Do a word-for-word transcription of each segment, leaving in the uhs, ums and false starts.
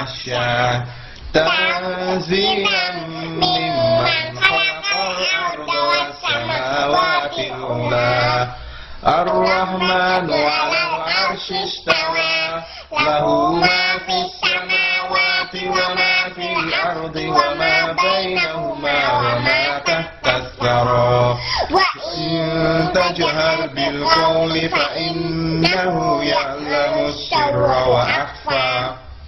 وحشا تنزيلا ممن خلق الأرض والسماوات العلى الرحمن على العرش استوى له ما في السماوات وما في الأرض وما بينهما وما تحت الثرى وإن تجهر بالقول فإنه يعلم السر وأخفى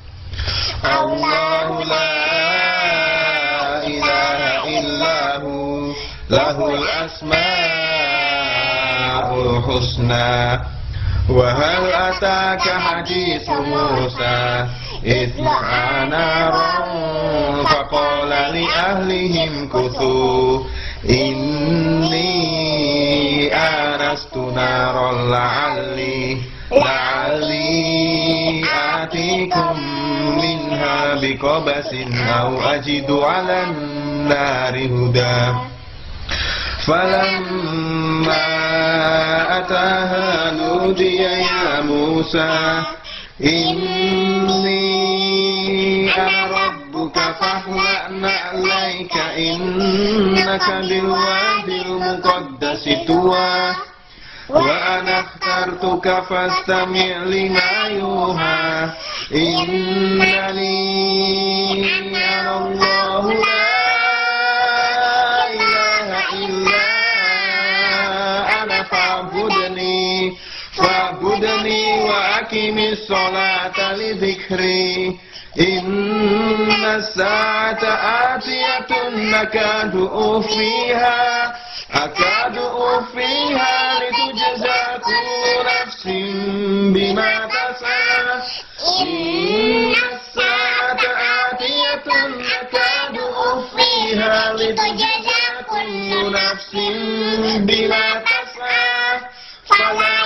الله لا إله إلا هو له الأسماء الحسنى وهل أتاك حديث موسى إذ دعا نارا فقال لأهلهم كثوا إني آنست نارا لعلي لعلي آتيكم منها بقبس أو أجد على النار هدى فلما أتاها نودي يا موسى إني أنا ربك فاخلع نعليك إنك بالوادي المقدس طوى وأنا اخترتك فاستمع لما يوحى إنني أنا الله لا إله إلا أنا فاعبدني فاعبدني وأقم الصلاة لذكري إن الساعة آتية نكاد أخفيها أكاد أخفيها لتجزى كل نفس بما تسعى إن الساعة آتية نكاد أخفيها لتجزى كل نفس بما تسعى فلا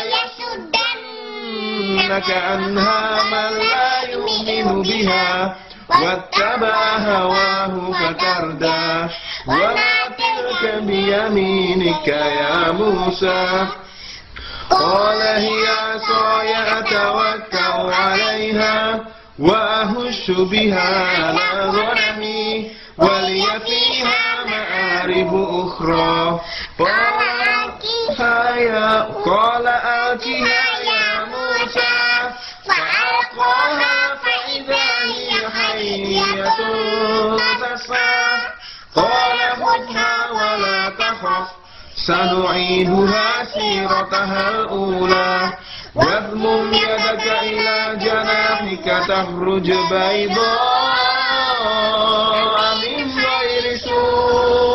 يصدنك عنها من لا يؤمن بها واتبع هواه فتردى وما تلك بيمينك يا موسى قال هي عصاي أتوكل عليها وأهش بها على غنمي ولي فيها مآرب أخرى قال آتها يا موسى فألقاها فإذا هي حية تسعى قال خذها ولا تخف سنعيدها سيرتها الأولى واضمم يدك إلى جناحك تخرج بيضاء